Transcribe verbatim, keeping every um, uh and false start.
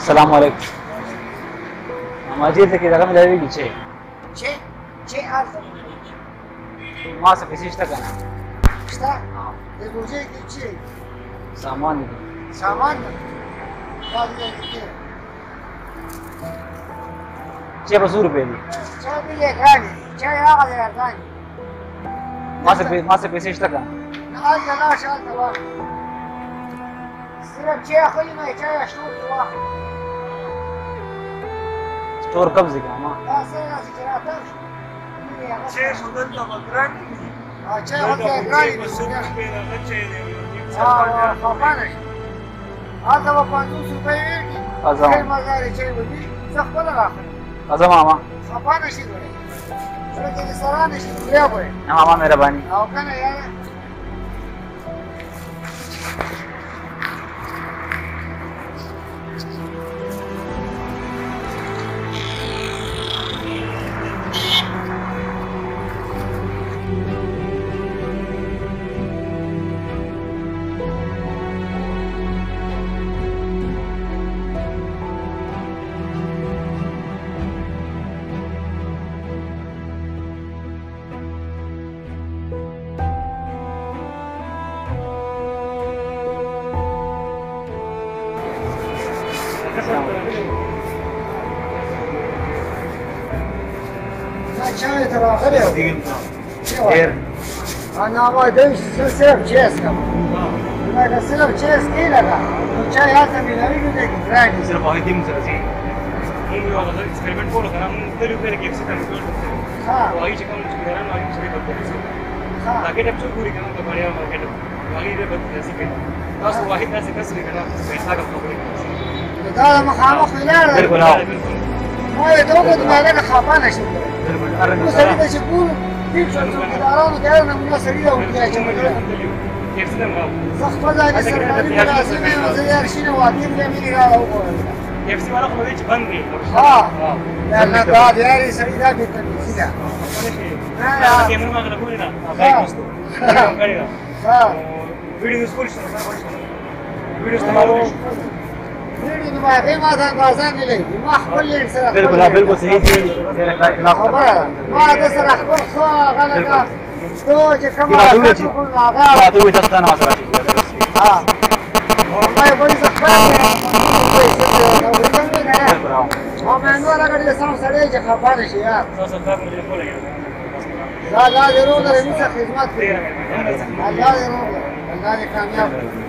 السلام علیکم. ماجر ته کې دغه ملایوي چې چې چې ارزه ما څه پیسې شته کنه؟ شته؟ د روزې کې چې سامان دي. سامان دی؟ دا دې کې چې په څو روپۍ دي؟ چا دې یې ګرانې چا یې هغه دی ګرانې ما څه ما څه پیسې شته کنه؟ نه هلته لاړ شه هلته واخله صرف چې اخلي نو یې چا یې شتور کې واخله स्टोर कब से क्या माँ? دا څنګه راځي چې راتګ شو چې خو دلته به ګران دي چې هلته یې ګرانې دي خفه نه شي هلته به پنځوس روپۍ ورکړي ډېر مزارې چای به وي زه خپله راخلم अजम मामा خفه نه شي ګورې زړه کې دې سره نه شي بیا به ना मामा मेहरबानी او که نه یاره چای ته راغلی ډېر انا ما دوی صرف چیز کوم لکه صرف چیز کې لګا نو چای هلته ملوي نو دی ګران دي صرف هغه دې موږ سره ځي موږ یو هغه ایکسپریمنټ کولو کنه موږ تل یو پیره کې ایکسپریمنټ کولو ها هغه چې کوم چې ګران هغه چې په دې ها هغه ټپ څو ګوري کنه د باریا مارکیټ هغه دې په دې کې تاسو واحد تاسو کسر کنه پیسې کا خبرې دا مخامخ ولاړ دی बिल्कुल आओ ما یې ته وګورم ما لکه خفه نه شم बिल्कुल نو سړي ته چې ګورو ټیک شو څوکیدارانو دی نه موږ سړي دا وکړي چې موږ زه خپل ځای کې سرکاري ملازم یم زه یار شینه واقع دې مې را وګورم اف سی والا خو دې چې بند دي ها دا نه دا دی یاري سړي دا به تنظیم ده دا کیمرا ما غلا کولی نه هغه ها ویډیو سکول شته ویډیو استعمال ویډیو نو هغه ما دا اندازه نه لګي ما خپل لین سره बिल्कुल हाँ बिल्कुल सही थी خبره ما د سره خپل خو غلطه تو چې کومه बात हुई راځي थी کوم هغه बात हुई था ना मसला ها ما یې وایي څه خبره बिल्कुल आओ ما مې نو راغلی سم سره چې خبره شي یار تاسو دا مې کوله دا لا ضرور دې موږ خدمت کوي الله دې روغ الله دې کامیاب